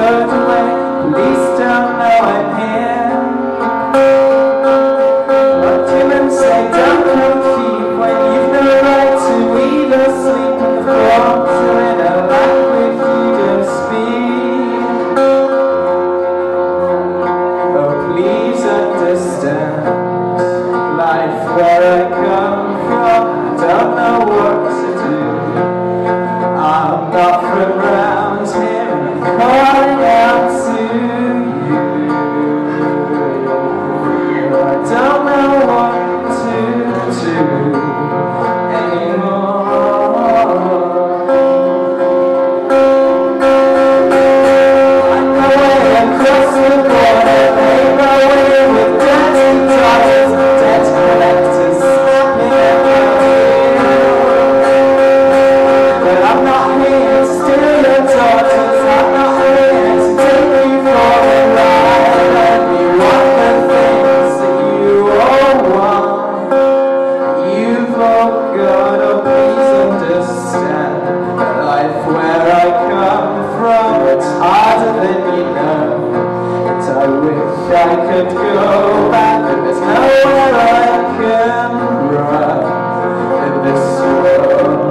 third way. Police don't know I'm here. What humans say, don't come thief when you've no right to eat or sleep on the floor. So in a language you don't speak. Oh, please understand, life where I come from, I don't know what to do. I'm not from round here and I'm calling out to you. I don't know what to do anymore. I'm my way across the border, made my way with dirty daughters, debt collectors snapping at my ear. But I'm not here to steal your daughters, I'm not here to take you for a ride. Let me want the things that you all want. You've all got to please understand, the life where I come from, it's harder than you know. And I wish I could go back, but there's nowhere I can run in this world.